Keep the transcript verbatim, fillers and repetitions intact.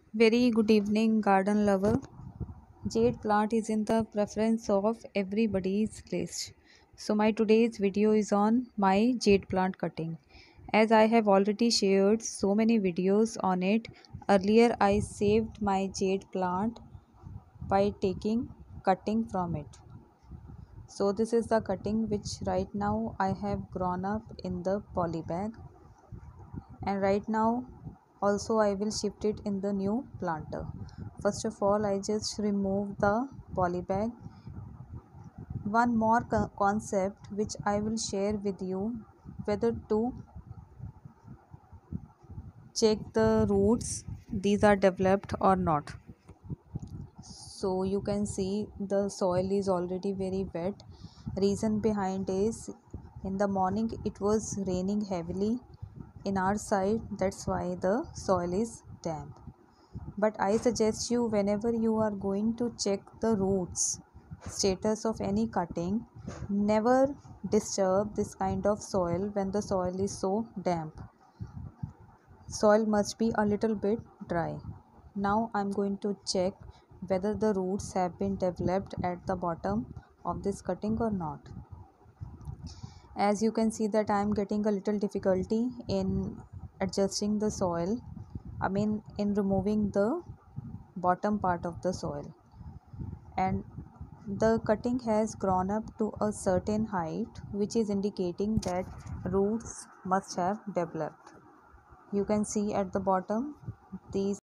Very good evening, garden lover. Jade plant is in the preference of everybody's list. So my today's video is on my jade plant cutting. As I have already shared so many videos on it, earlier I saved my jade plant by taking cutting from it. So this is the cutting which right now I have grown up in the poly bag, and right now also I will shift it in the new planter. First of all, I just remove the poly bag. One more co- concept which I will share with you, whether to check the roots these are developed or not. So you can see the soil is already very wet. Reason behind is in the morning it was raining heavily in our side, that's why the soil is damp. But I suggest you, whenever you are going to check the roots status of any cutting, never disturb this kind of soil when the soil is so damp. Soil must be a little bit dry. Now I'm going to check whether the roots have been developed at the bottom of this cutting or not. As you can see that I am getting a little difficulty in adjusting the soil, I mean in removing the bottom part of the soil, and the cutting has grown up to a certain height, which is indicating that roots must have developed. You can see at the bottom these